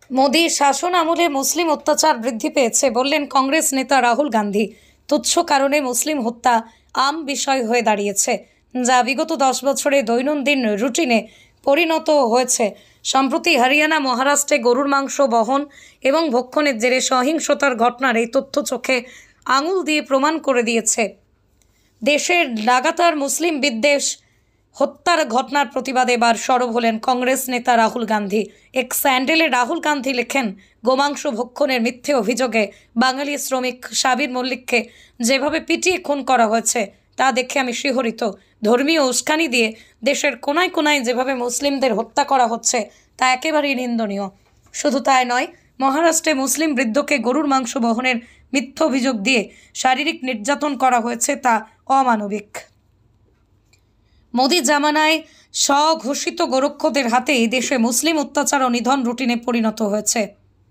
মোদী শাসন আমলে মুসলিম অত্যাচার বৃদ্ধি পেয়েছে বললেন কংগ্রেস নেতা রাহুল গান্ধী। তুচ্ছ কারণে মুসলিম হত্যা আম বিষয় হয়ে দাঁড়িয়েছে, যা বিগত 10 বছরে দৈনন্দিন রুটিনে পরিণত হয়েছে। সম্প্রতি হরিয়ানা, মহারাষ্ট্রে গরুর মাংস বহন এবং ভক্ষণের জেরে সহিংসতার ঘটনার এই তথ্য চোখে আঙুল দিয়ে প্রমাণ করে দিয়েছে। দেশের লাগাতার মুসলিম বিদ্বেষ হত্যার ঘটনার প্রতিবাদে এবার সরব হলেন কংগ্রেস নেতা রাহুল গান্ধী। এক্স স্যান্ডেলে রাহুল গান্ধী লেখেন, গোমাংস ভক্ষণের মিথ্যে অভিযোগে বাঙালি শ্রমিক সাবির মল্লিককে যেভাবে পিটিয়ে খুন করা হয়েছে তা দেখে আমি শিহরিত। ধর্মীয় উস্কানি দিয়ে দেশের কোনায় কোনায় যেভাবে মুসলিমদের হত্যা করা হচ্ছে তা একেবারেই নিন্দনীয়। শুধু তাই নয়, মহারাষ্ট্রে মুসলিম বৃদ্ধকে গরুর মাংস বহনের মিথ্যা অভিযোগ দিয়ে শারীরিক নির্যাতন করা হয়েছে তা অমানবিক। মোদি জামানায় স্বঘোষিত গোরক্ষদের হাতেই দেশে মুসলিম অত্যাচার ও নিধন রুটিনে পরিণত হয়েছে।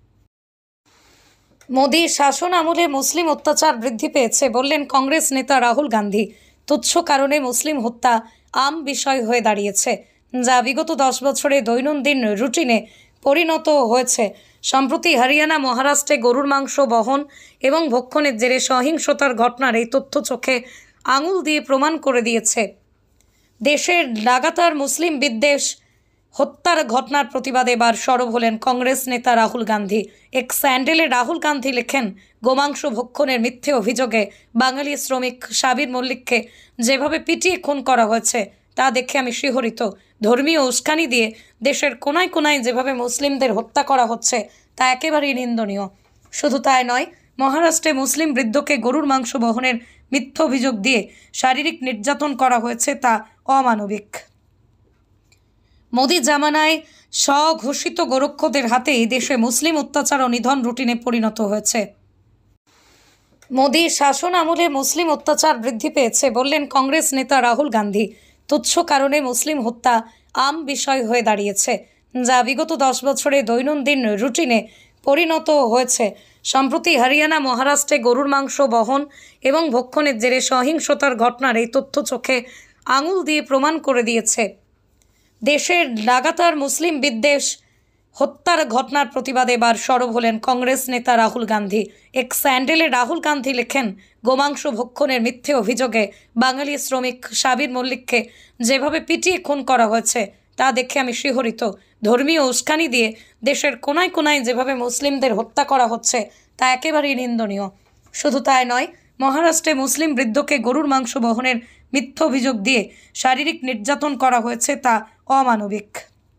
মোদী শাসন আমলে মুসলিম অত্যাচার বৃদ্ধি পেয়েছে বললেন কংগ্রেস নেতা রাহুল গান্ধী। তুচ্ছ কারণে মুসলিম হত্যা আম বিষয় হয়ে দাঁড়িয়েছে, যা বিগত 10 বছরে দৈনন্দিন রুটিনে পরিণত হয়েছে। সম্প্রতি হরিয়ানা, মহারাষ্ট্রে গরুর মাংস বহন এবং ভক্ষণের জেরে সহিংসতার ঘটনার এই তথ্য চোখে আঙুল দিয়ে প্রমাণ করে দিয়েছে। দেশের লাগাতার মুসলিম বিদ্বেষ হত্যার ঘটনার প্রতিবাদে এবার সরব হলেন কংগ্রেস নেতা রাহুল গান্ধী। এক্স স্যান্ডেলে রাহুল গান্ধী লেখেন, গোমাংস ভক্ষণের মিথ্যে অভিযোগে বাঙালি শ্রমিক সাবির মল্লিককে যেভাবে পিটিয়ে খুন করা হয়েছে তা দেখে আমি শিহরিত। ধর্মীয় উস্কানি দিয়ে দেশের কোনায় কোনায় যেভাবে মুসলিমদের হত্যা করা হচ্ছে তা একেবারেই নিন্দনীয়। শুধু তাই নয়, মহারাষ্ট্রে মুসলিম বৃদ্ধকে গরুর মাংস বহনের মিথ্যা অভিযোগ দিয়ে শারীরিক নির্যাতন করা হয়েছে তা অমানবিক। মোদি জামানায় স্বঘোষিত গোরক্ষদের হাতেই দেশে মুসলিম অত্যাচার ও নিধন রুটিনে পরিণত হয়েছে। মোদী শাসন আমলে মুসলিম অত্যাচার বৃদ্ধি পেয়েছে বললেন কংগ্রেস নেতা রাহুল গান্ধী। তুচ্ছ কারণে মুসলিম হত্যা আম বিষয় হয়ে দাঁড়িয়েছে, যা বিগত 10 বছরে দৈনন্দিন রুটিনে পরিণত হয়েছে। সম্প্রতি হরিয়ানা, মহারাষ্ট্রে গরুর মাংস বহন এবং ভক্ষণের জেরে সহিংসতার ঘটনার এই তথ্য চোখে আঙুল দিয়ে প্রমাণ করে দিয়েছে। দেশের লাগাতার মুসলিম বিদ্বেষ হত্যার ঘটনার প্রতিবাদে এবার সরব হলেন কংগ্রেস নেতা রাহুল গান্ধী। এক্স স্যান্ডেলে রাহুল গান্ধী লেখেন, গোমাংস ভক্ষণের মিথ্যে অভিযোগে বাঙালি শ্রমিক সাবির মল্লিককে যেভাবে পিটিয়ে খুন করা হয়েছে তা দেখে আমি শিহরিত। ধর্মীয় উস্কানি দিয়ে দেশের কোনায় কোনায় যেভাবে মুসলিমদের হত্যা করা হচ্ছে তা একেবারেই নিন্দনীয়। শুধু তাই নয়, মহারাষ্ট্রে মুসলিম বৃদ্ধকে গরুর মাংস বহনের মিথ্যা অভিযোগ দিয়ে শারীরিক নির্যাতন করা হয়েছে তা অমানবিক।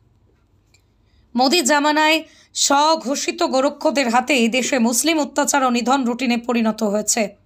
মোদি জামানায় স্বঘোষিত গোরক্ষদের হাতেই দেশে মুসলিম অত্যাচার ও নিধন রুটিনে পরিণত হয়েছে।